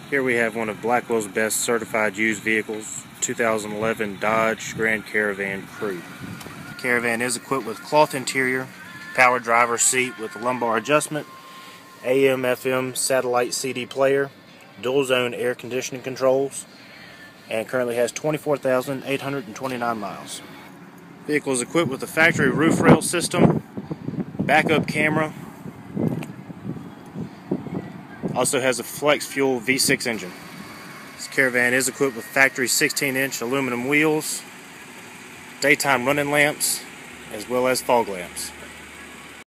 Here we have one of Blackwell's best certified used vehicles, 2011 Dodge Grand Caravan Crew. The Caravan is equipped with cloth interior, power driver seat with lumbar adjustment, AM/FM satellite CD player, dual zone air conditioning controls, and currently has 24,829 miles. The vehicle is equipped with a factory roof rail system, backup camera, also has a flex fuel V6 engine. This Caravan is equipped with factory 16-inch aluminum wheels, daytime running lamps, as well as fog lamps.